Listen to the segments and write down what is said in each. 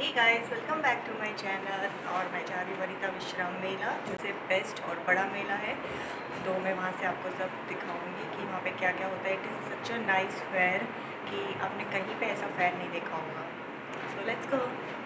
Hey guys, welcome back to my channel. और मैं जा रही हूँ वनिता विश्राम मेला, जो से बेस्ट और बड़ा मेला है। तो मैं वहाँ से आपको सब दिखाऊंगी कि वहाँ पे क्या क्या होता है। It is such a nice fair कि आपने कहीं पे ऐसा फेयर नहीं देखा होगा। So let's go.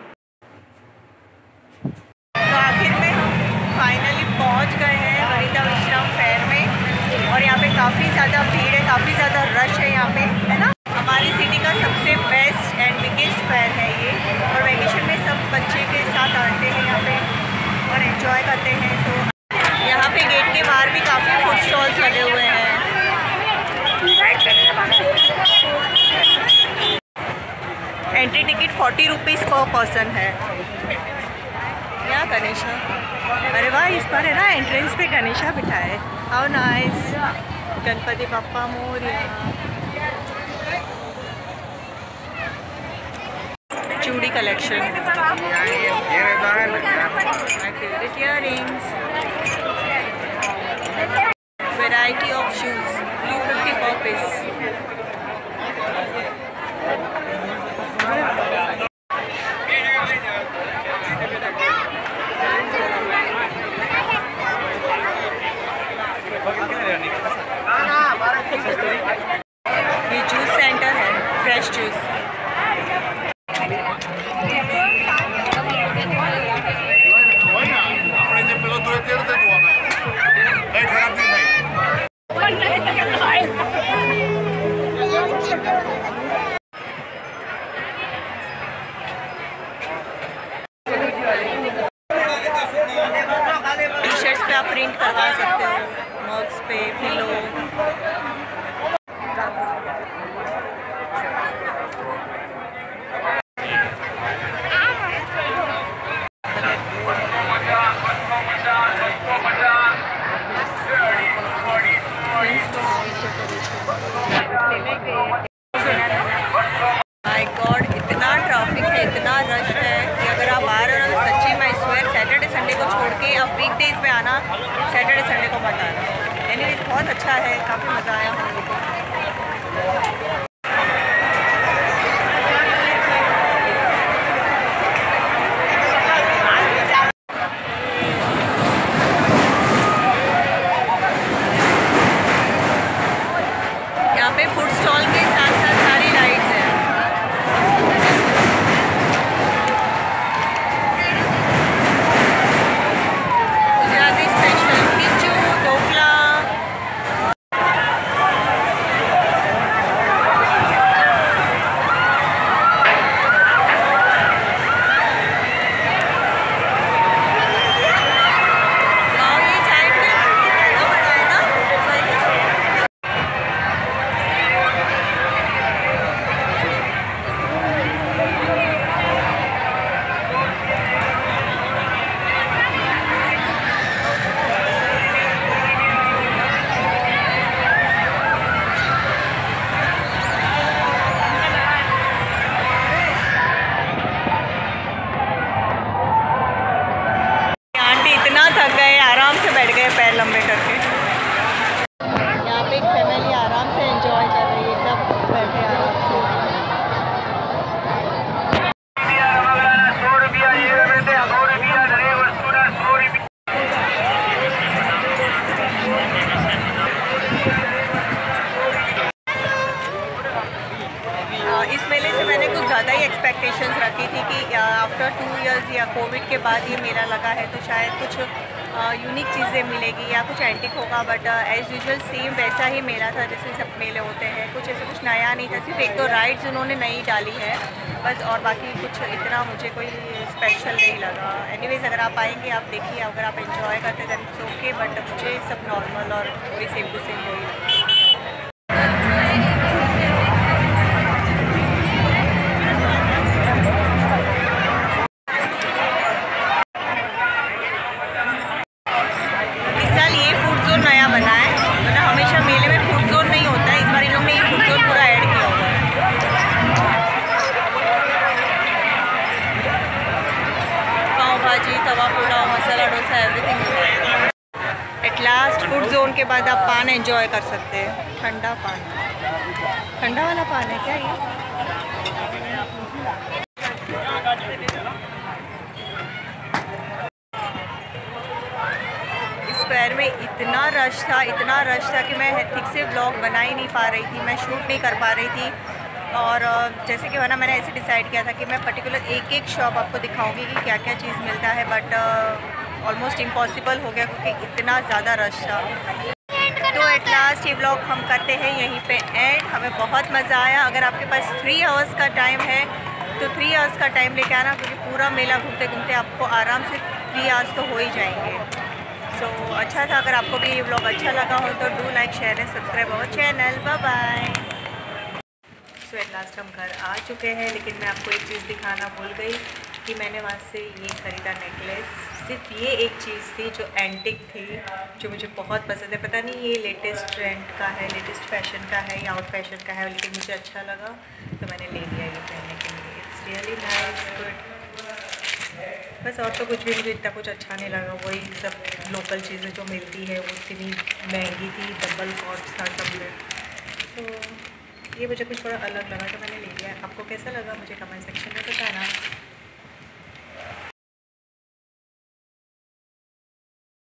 तो आखिर में हम फाइनली पहुँच गए हैं वनिता विश्राम फेयर में। और यहाँ पे काफ़ी ज़्यादा भीड़ है, काफ़ी ज़्यादा रश है यहाँ पे, है ना। हमारी सिटी का सबसे बेस्ट एंड बिगेस्ट फेयर है ये। और वैकेशन में सब बच्चे के साथ आते हैं यहाँ पे और एंजॉय करते हैं। तो यहाँ पे गेट के बाहर भी काफ़ी फूड स्टॉल्स लगे हुए हैं। Entry ticket 40 rupees per person है। यहाँ गणेशा, अरे वाह, इस पर है ना एंट्रेंस पे गणेशा बिठा है। How nice. गणपति बप्पा मोरया। चूड़ी collection, my favorite earrings, variety of shoes, 250 per piece. ये जूस सेंटर है, फ्रेश जूस। टी-शर्ट्स पे आप प्रिंट करवा सकते हो, मग्स पे, पिलो। माय गॉड, इतना ट्रैफिक है, इतना रश है कि अगर आप आ रहे हो ना, सच्ची मैं स्वेयर सैटरडे संडे को छोड़ के अब वीकडेज में आना, सैटरडे संडे को मत आना। एनीवेज बहुत अच्छा है, काफ़ी मज़ा आया हम लोगों को। यहाँ पे फूड स्टॉल के साथ साथ सारी राइड्स हैं। गुजराती स्पेशल खिचू, ढोकला। ये साइड में वो बना है ना। थक गए, आराम से बैठ गए पैर लंबे करके। यहाँ पे एक फैमिली आराम से एंजॉय कर रही है, सब बैठे आराम से। इस मेले से मैंने कुछ ज़्यादा ही एक्सपेक्टेशंस रखी थी कि आफ्टर 2 इयर्स या कोविड के बाद ये मेला लगा है तो शायद कुछ यूनिक चीज़ें मिलेगी या कुछ एंटिक होगा। बट एज़ यूजुअल सेम वैसा ही मेला था जैसे सब मेले होते हैं। कुछ ऐसा कुछ नया नहीं था, सिर्फ एक दो राइड्स उन्होंने नई डाली है बस, और बाकी कुछ इतना मुझे कोई स्पेशल नहीं लगा। एनीवेज अगर आप आएंगे, आप देखिए, अगर आप एंजॉय करते दैन इट्स ओके, बट मुझे सब नॉर्मल और वही सेम टू सेम वही लगा। नया बना है, मतलब हमेशा मेले में फूड जोन नहीं होता है, इस बार इन लोगों ने ये फूड जोन पूरा ऐड किया हुआ है। Pav bhaji, tawa pulao, masala dosa, everything. At last food zone के बाद आप पान एंजॉय कर सकते हैं। ठंडा पान, ठंडा वाला पान है क्या ये? इतना रश था कि मैं ठीक से व्लॉग बना ही नहीं पा रही थी, मैं शूट नहीं कर पा रही थी। और जैसे कि वरना मैंने ऐसे डिसाइड किया था कि मैं पर्टिकुलर एक शॉप आपको दिखाऊंगी कि क्या क्या चीज़ मिलता है, बट ऑलमोस्ट इम्पॉसिबल हो गया क्योंकि इतना ज़्यादा रश था। तो एट लास्ट ये व्लॉग हम करते हैं यहीं पे एंड। हमें बहुत मज़ा आया। अगर आपके पास 3 आवर्स का टाइम है तो 3 आवर्स का टाइम लेके आना, क्योंकि पूरा मेला घूमते घूमते आपको आराम से 3 आवर्स तो हो ही जाएंगे। सो अच्छा था। अगर आपको भी ये व्लॉग अच्छा लगा हो तो do like share and subscribe our channel. Bye bye. So at last हम घर आ चुके हैं, लेकिन मैं आपको एक चीज़ दिखाना भूल गई कि मैंने वहाँ से ये ख़रीदा नेकलेस। सिर्फ ये एक चीज़ थी जो एंटिक थी, जो मुझे बहुत पसंद है। पता नहीं ये लेटेस्ट ट्रेंड का है, लेटेस्ट फैशन का है या आउट फैशन का है, लेकिन मुझे अच्छा लगा तो मैंने ले लिया ये पहनने के लिए। It's really nice, good. बस और तो कुछ भी मुझे इतना कुछ अच्छा नहीं लगा। वही सब लोकल चीज़ें जो मिलती है वो इतनी महंगी थी, डबल कॉस्ट था सब में। तो ये मुझे कुछ थोड़ा अलग लगा तो मैंने ले लिया। आपको कैसा लगा मुझे कमेंट सेक्शन में बताइए।